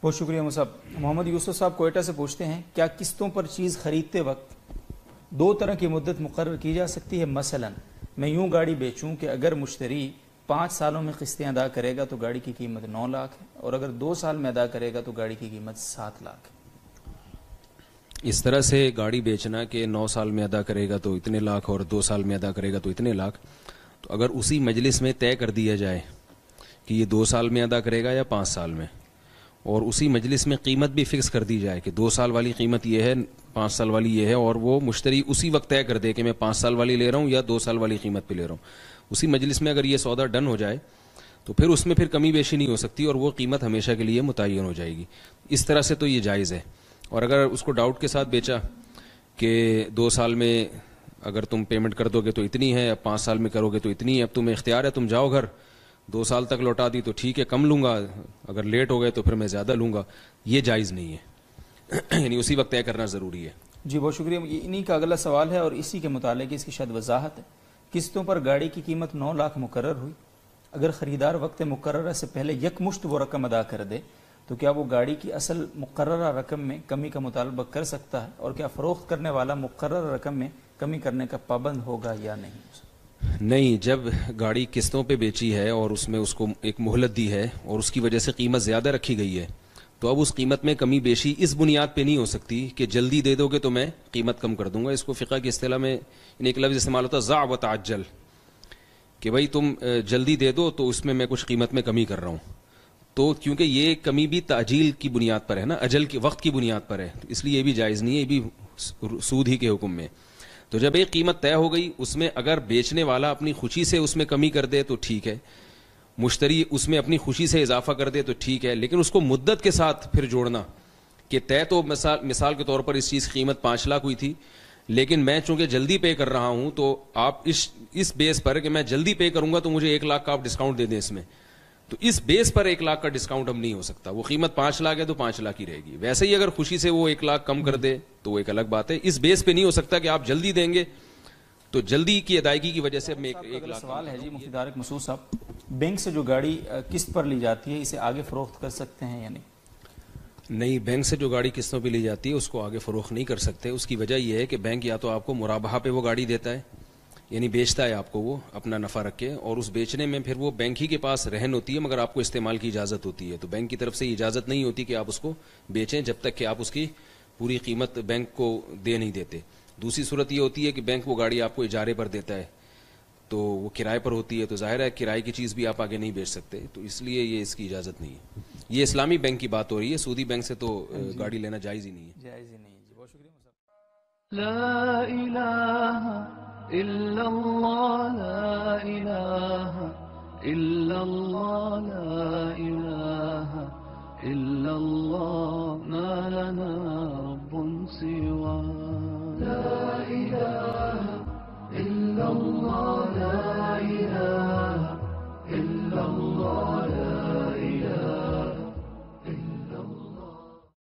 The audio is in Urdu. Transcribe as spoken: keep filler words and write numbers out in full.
بہت شکریہ مصعب۔ محمد یوسف صاحب کوئٹہ سے پوچھتے ہیں کیا قسطوں پر چیز خریدتے وقت دو طرح کی مدت مقرر کی جا سکتی ہے؟ مثلا میں یوں گاڑی بیچوں کہ اگر مشتری پانچ سالوں میں قسطیں ادا کرے گا تو گاڑی کی قیمت نو لاکھ ہے، اور اگر دو سال میں ادا کرے گا تو گاڑی کی قیمت سات لاکھ ہے۔ اس طرح سے گاڑی بیچنا کہ نو سال میں ادا کرے گا تو اتنے لاکھ اور دو سال میں ادا کرے گا تو اتنے لاکھ، تو اگر اسی مجلس میں طے کر دیا جائے کہ یہ دو سال میں ادا کرے گا یا پانچ سال میں، اور اسی مجلس میں قیمت بھی فکس کر دی جائے کہ دو سال والی قیمت یہ ہے، پانچ سال والی یہ ہے، اور وہ مشتری اسی وقت طے کر دے کہ میں پانچ سال والی لے رہا ہوں یا دو سال والی قیمت پہ لے رہا ہوں، اسی مجلس میں اگر یہ سودا ڈن ہو جائے تو پھر اس میں پھر کمی بیشی نہیں ہو سکتی اور وہ قیمت ہمیشہ کے لیے متعین ہو جائے گی۔ اس طرح سے تو یہ جائز ہے۔ اور اگر اس کو ڈاؤٹ کے ساتھ بیچا کہ دو سال میں اگر تم پیمنٹ کر دو گے تو اتنی ہے، اب پانچ سال میں کرو گے تو اتنی ہے، اب تمہیں اختیار ہے، تم جاؤ گھر، دو سال تک لوٹا دی تو ٹھیک ہے کم لوں گا، اگر لیٹ ہو گئے تو پھر میں زیادہ لوں گا، یہ جائز نہیں ہے، یعنی اسی وقت طے کرنا ضروری ہے۔ جی بہت شکریہ۔ انہی کا اگلا سوال ہے اور اسی کے متعلق اس کی شاید وضاحت ہے۔ قسطوں پر گاڑی کی قیمت نو لاکھ مقرر ہوئی، اگر خریدار وقت مقررہ سے پہلے یک مشت وہ رقم ادا کر دے تو کیا وہ گاڑی کی اصل مقررہ رقم میں کمی کا مطالبہ کر سکتا ہے، اور کیا فروخت کرنے والا مقررہ رقم میں کمی کرنے کا پابند ہوگا یا نہیں؟ نہیں، جب گاڑی قسطوں پہ بیچی ہے اور اس میں اس کو ایک مہلت دی ہے اور اس کی وجہ سے قیمت زیادہ رکھی گئی ہے تو اب اس قیمت میں کمی بیشی اس بنیاد پہ نہیں ہو سکتی کہ جلدی دے دو گے تو میں قیمت کم کر دوں گا۔ اس کو فقہ کی اصطلاح میں ایک لفظ استعمال ہوتا ہے ضع و تعجل، کہ بھائی تم جلدی دے دو تو اس میں میں کچھ قیمت میں کمی کر رہا ہوں، تو کیونکہ یہ کمی بھی تعجیل کی بنیاد پر ہے نا، اجل کے وقت کی بنیاد پر ہے، اس لیے یہ بھی جائز نہیں ہے، یہ بھی سود ہی کے حکم میں۔ تو جب ایک قیمت طے ہو گئی اس میں اگر بیچنے والا اپنی خوشی سے اس میں کمی کر دے تو ٹھیک ہے، مشتری اس میں اپنی خوشی سے اضافہ کر دے تو ٹھیک ہے، لیکن اس کو مدت کے ساتھ پھر جوڑنا کہ طے تو مثال مثال کے طور پر اس چیز کی قیمت پانچ لاکھ ہوئی تھی لیکن میں چونکہ جلدی پے کر رہا ہوں تو آپ اس اس بیس پر کہ میں جلدی پے کروں گا تو مجھے ایک لاکھ کا آپ ڈسکاؤنٹ دے دیں اس میں، تو اس بیس پر ایک لاکھ کا ڈسکاؤنٹ اب نہیں ہو سکتا، وہ قیمت پانچ لاکھ ہے تو پانچ لاکھ ہی رہے گی۔ ویسے ہی اگر خوشی سے وہ ایک لاکھ کم کر دے تو وہ ایک الگ بات ہے، اس بیس پہ نہیں ہو سکتا کہ آپ جلدی دیں گے تو جلدی کی ادائیگی کی وجہ سے میں ایک لاکھ۔ سوال ہے جی مفتی طارق مسعود صاحب، بینک سے جو گاڑی قسط پر لی جاتی ہے اسے آگے فروخت کر سکتے ہیں یا نہیں؟ نہیں، بینک سے جو گاڑی قسطوں پہ لی جاتی ہے اس کو آگے فروخت نہیں کر سکتے۔ اس کی وجہ یہ ہے کہ بینک یا تو آپ کو مرابحہ پہ وہ گاڑی دیتا ہے، یعنی بیچتا ہے آپ کو وہ اپنا نفع رکھ کے، اور اس بیچنے میں پھر وہ بینک ہی کے پاس رہن ہوتی ہے مگر آپ کو استعمال کی اجازت ہوتی ہے، تو بینک کی طرف سے اجازت نہیں ہوتی کہ آپ اس کو بیچیں جب تک کہ آپ اس کی پوری قیمت بینک کو دے نہیں دیتے۔ دوسری صورت یہ ہوتی ہے کہ بینک وہ گاڑی آپ کو اجارے پر دیتا ہے تو وہ کرائے پر ہوتی ہے، تو ظاہر ہے کرائے کی چیز بھی آپ آگے نہیں بیچ سکتے، تو اس لیے یہ اس کی اجازت نہیں ہے۔ یہ اسلامی بینک کی بات ہو رہی ہے، سودی بینک سے تو گاڑی لینا جائز ہی نہیں ہے۔ جائز ہی نہیں ہے جی، بہت شکریہ صاحب۔ لا الہ الا اللہ، لا الہ الا اللہ، لا الہ الا اللہ، ما لنا رب سوا لا الہ الا اللہ، لا الہ الا اللہ۔